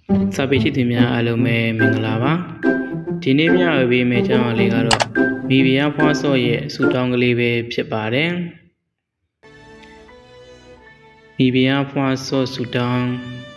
စာပေရှိသူများအားလုံးပဲမင်္ဂလာပါဒီနေ့မျှဝေပေးမယ့်အကြောင်းအရာလေးကတော့မိဖုရားဖွားစောရဲ့ဆူတောင်းကလေးပဲဖြစ်ပါတယ်မိဖုရားဖွားစောဆူတောင်း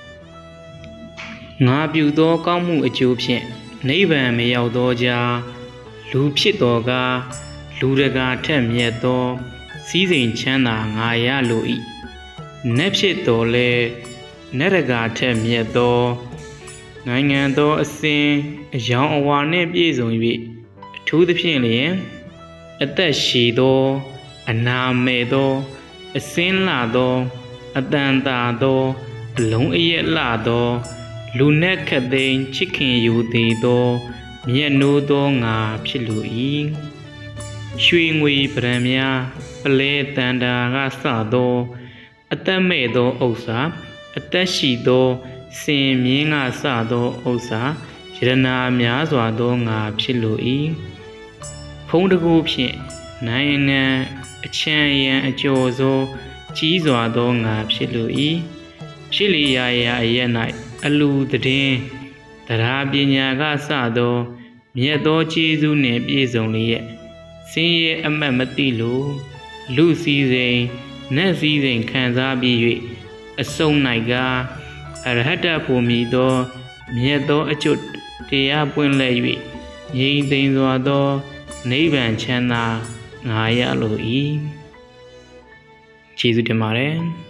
ငါပြုသောကောင်းမှုအကျိုးဖြင့်နိဗ္ဗာန်မရောက်သောကြားလူဖြစ်တော်ကလူတကာထက်မြတ်သောစည်းစိမ်ချမ်းသာငါရလို၏နတ်ဖြစ်တော်လဲနတ်တကာထက်မြတ်သောနိုင်ငံသောအစဉ်အယောင်အဝါနှင့်ပြည့်စုံ၍အထူးသဖြင့်လျင်အသက်ရှည်သောအနာမဲ့သောအစင်းလှသောအတန်တာသောအလုံးအရက်လှသောလူနက်ခတ်သိမ်းချစ်ခင်ယူသည်သောမြတ်နိုးသောငါဖြစ်လို၏ရွှေငွေပရံများပလဲတန်တာကစသောအသက်မဲ့သောဥစ္စာအသက်ရှိသောစင်မြင်းကစသောဥစ္စာယရနာများစွာသောငါဖြစ်လို၏ဖုံးတကူဖြင့်နိုင်ငံအချမ်းရန်အကျော်သောကြီးစွာသောငါဖြစ်လို၏ဖြစ်လျာရာအရ၌အလူတည်တရားပညာကစသောမြတ်သောကျေးဇူးနှင့်ပြည့်စုံလျက်စင်ရဲ့အမတ်မသိလို့လူစည်းစိမ်နတ်စည်းစိမ်ခံစားပြီး၍အစုံ၌ကအရဟတဖို့မီသောမြတ်သောအကျွတ်တရားပွင့်လဲ၍ငြိမ်သိမ်းစွာသောနိဗ္ဗာန်ချမ်းသာငါရလို၏ကျေးဇူးတင်ပါတယ်